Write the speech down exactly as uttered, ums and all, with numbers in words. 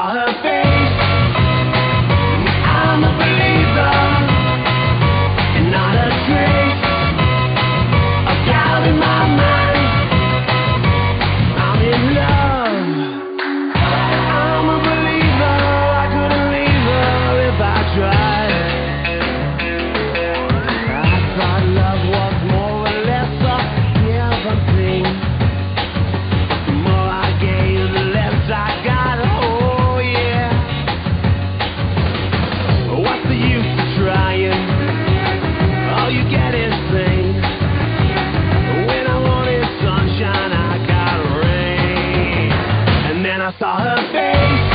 saw her face. I'm a believer, and not a trace of doubt in my mind. I'm in love. I'm a believer. I couldn't leave her if I tried. I thought love was more or less a given thing. The more I gave, the less I got. Oh yeah. What's the use of trying? All you get is pain. When I wanted sunshine, I got rain. And then I saw her face.